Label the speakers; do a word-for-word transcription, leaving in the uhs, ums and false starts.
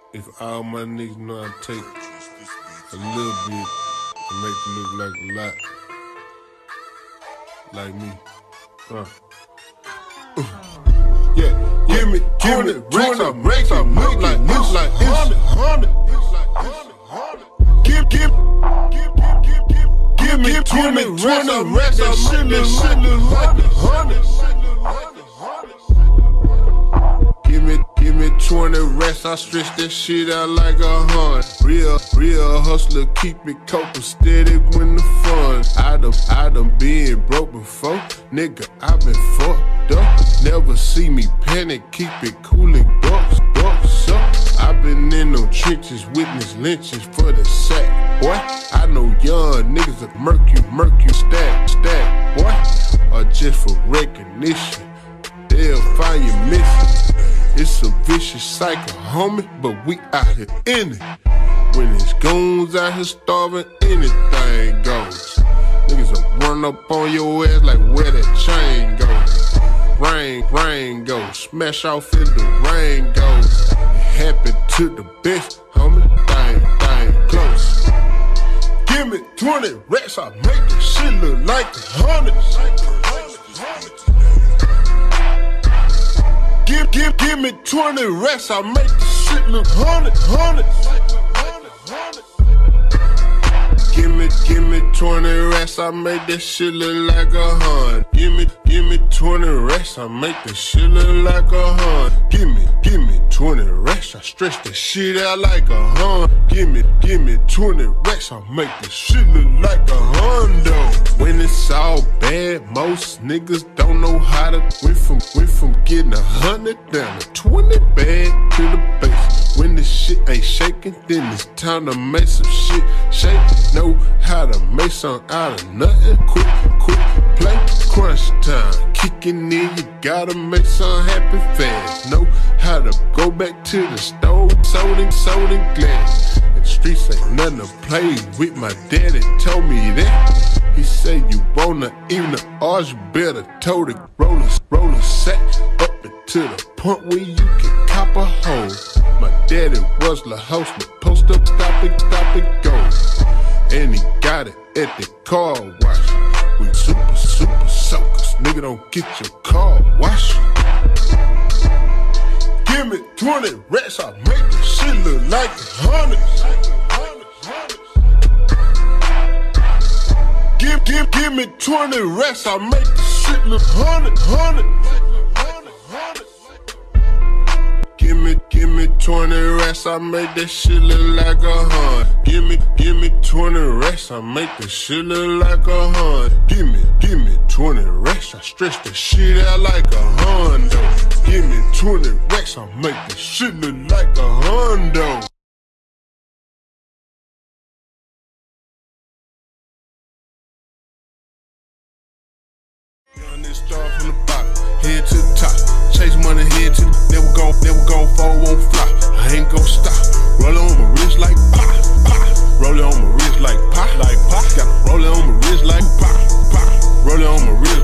Speaker 1: If all my niggas know I take a little bit and make it look like a lot, like me, huh? Uh. Yeah, give me twenty racks, I make it look like this, like hundred, hundred. Give, give, give, give, give, give me twenty racks, I make this shit look like a hundred. Give me, give me twenty racks, I stretch that shit out like a hundred. Real, real hustler, keep it copa steady when the funds. I done, I done been broke before, nigga, I been fucked up. Never see me panic, keep it cool and bucks, bucks up. I been in them trenches, witness lynches for the sack, boy. I know young niggas that murk you, murk you, stack, stack, boy. Or just for recognition, they'll find you missing. It's a vicious cycle, homie, but we out here in it. When it's goons out here starving, anything goes. Niggas will run up on your ass like where that chain goes. Rain, rain goes, smash off in the rain goes. It happened to the best, homie, thing, thing close. Give me twenty racks, I make this shit look like a hundred. Give, give, give me twenty racks, I make this shit look hundred, hundred. Give me, give me twenty racks, I make this shit look like a hundred. Give me, give me twenty racks, I make this shit look like a hundred. Give me, give me twenty racks, I stretch this shit out like a hundred. Give me, give me twenty racks, I make this shit look like a hundo. When it's all bad, most niggas don't know how to went from, went from getting a hundred down to twenty bag to the base. When this shit ain't shaking, then it's time to make some shit shake. Know how to make something out of nothing. Quick, quick play, crunch time. Kicking in, you gotta make something happen fast. Know how to go back to the stove, sold and sold and glass. And the streets ain't nothing to play with. My daddy told me that. He said you wanna even the odds, you better tote it. Roll a, roll a sack up to the point where you can cop a hole. My daddy was the host, the post up, stop it, stop it, go. And he got it at the car wash. We super, super soakers, nigga don't get your car washed. Give me twenty racks, I make this shit look like a hundred. Give, give, give me twenty racks, I make this shit look hundred, hundred. Give me, give me twenty racks, I make that shit look like a hundred. Give me, give me twenty racks, I make that shit look like a hundred. Give me, give me twenty racks, I stretch that shit out like a hundo. Give me twenty racks, I make that shit look like a hundo. Young nigga start from the bottom, head to the top. Chase money, head to the, never gon', never gon' fall, won't fly. I ain't gon' stop. Roll it on my wrist like pop, pop. Roll it on my wrist like pop, like pop. Gotta roll it on my wrist like pop, pop. Roll it on my wrist